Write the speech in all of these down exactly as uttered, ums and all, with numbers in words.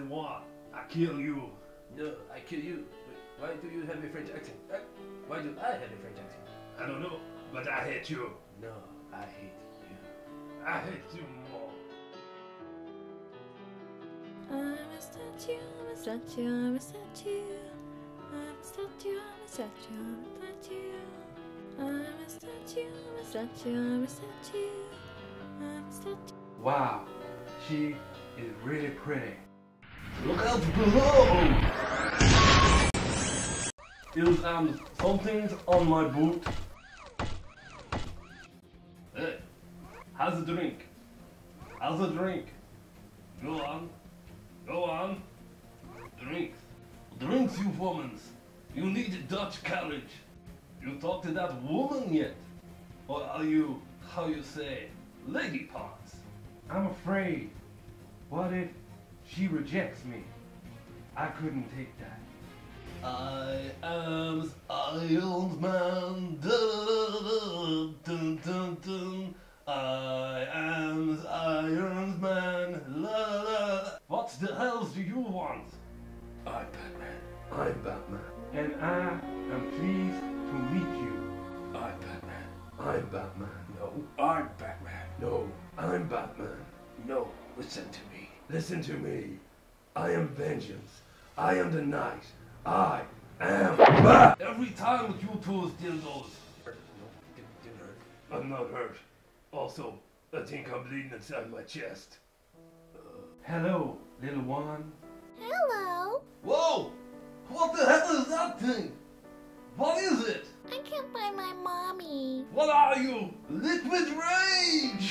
what? I kill you. No, I kill you. Wait, why do you have a French accent? Uh, why do I have a French accent? I don't know, but I hate you. No, I hate you. I hate you more. I'm a statue, I'm a statue, I'm a statue. I'm a statue, I'm a statue, I'm a statue. I'm a statue, I'm a statue, I'm a statue. I'm a statue. Wow, she is really pretty. Look out below! Is um something on my boot? Hey, how's the drink? How's the drink? Go on. Go on. Drinks. Drinks, you woman. You need Dutch courage. You talk to that woman yet? Or are you, how you say, lady parts? I'm afraid. What if she rejects me? I couldn't take that. I am Iron Man. Dun, dun, dun, dun. I am Iron Man. La, la. What the hell do you want? I'm Batman. I'm Batman. And I am pleased to meet you. I'm Batman. I'm Batman. No, I'm Batman. no, I'm Batman. No, listen to me. Listen to me. I am vengeance. I am the night. I am Bat. Every time with you two dildos. No, didn't, didn't hurt. I'm not hurt. Also, I think I'm bleeding inside my chest. Uh, hello, little one. Hello. Whoa! What the hell is that thing? What is it? I can't find my mommy. What are you? Liquid rage!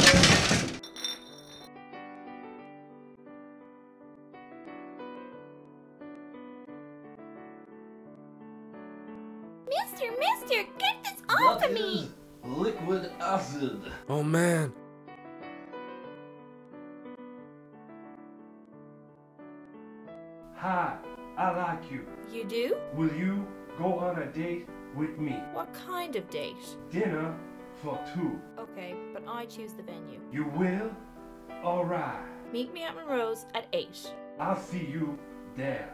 Mister, mister, get this off That of me. is liquid acid. Oh man. Hi, I like you. You do? Will you go on a date with me? What kind of date? Dinner for two. Okay, but I choose the venue. You will? Alright. Meet me at Monroe's at eight. I'll see you there.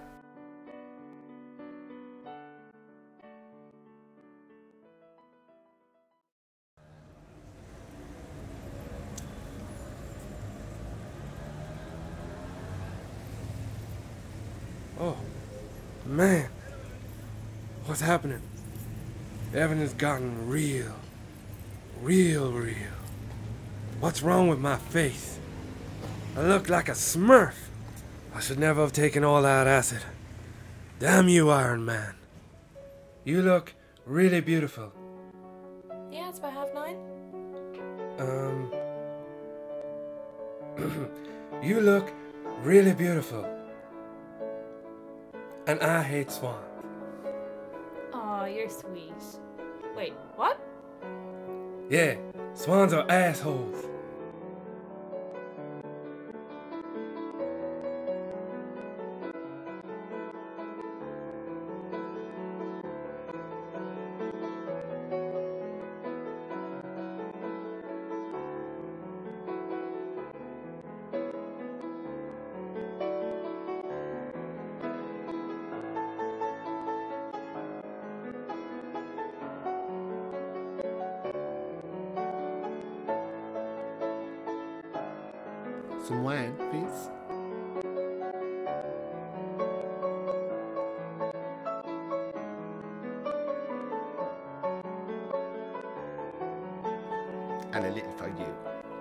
Oh, man. What's happening? Evan has gotten real. Real, real. What's wrong with my face? I look like a smurf. I should never have taken all that acid. Damn you, Iron Man. You look really beautiful. Yeah, it's about half nine. Um... you look really beautiful. And I hate Swan. Aw, you're sweet. Wait, what? Yeah, swans are assholes. Some wine, please. And a little for you.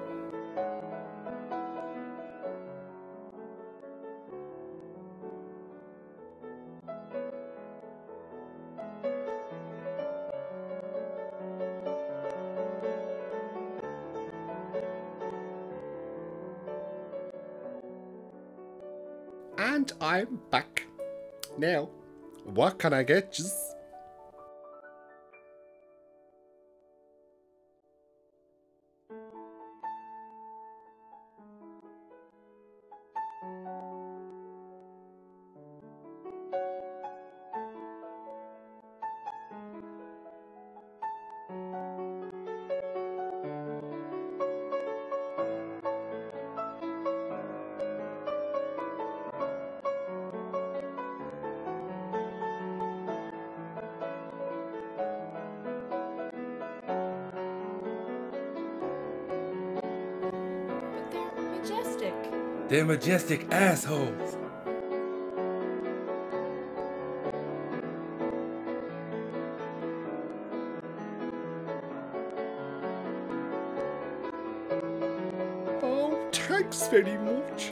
And I'm back. Now, what can I get you? majestic. They're majestic assholes. Oh, thanks very much.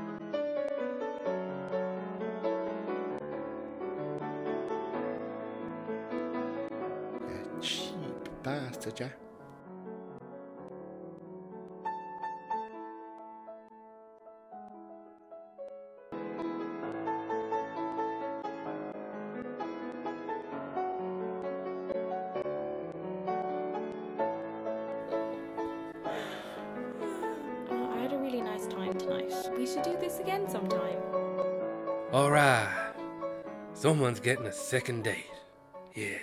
You cheap bastard, yeah. Oh, I had a really nice time tonight. We should do this again sometime. Alright. Someone's getting a second date. Yeah.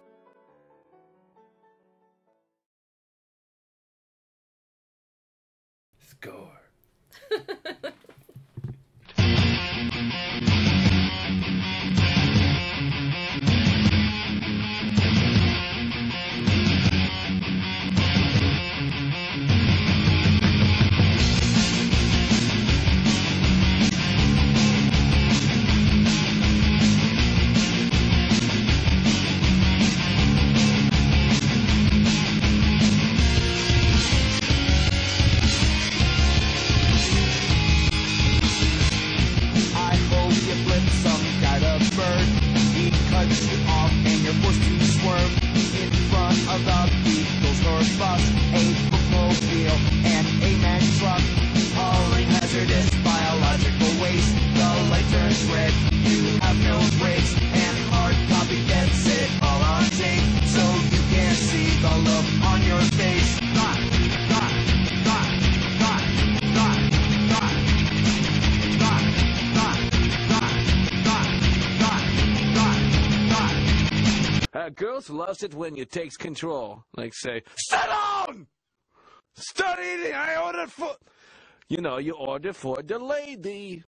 Score. I hope you flip some kind of bird. He cuts you off and you're forced to swerve in front of the Beatles North Bus, a bookmobile, and a man truck hauling hazardous biological waste. The light turns red, you have no brakes, and hard copy gets it all on tape, so you can't see the look on your face. God, God, God, God, God, God, God, God, God, God, God, God. Uh, girls loves it when you takes control. Like say, sit down! Start eating! I ordered for... You know, you order for the lady.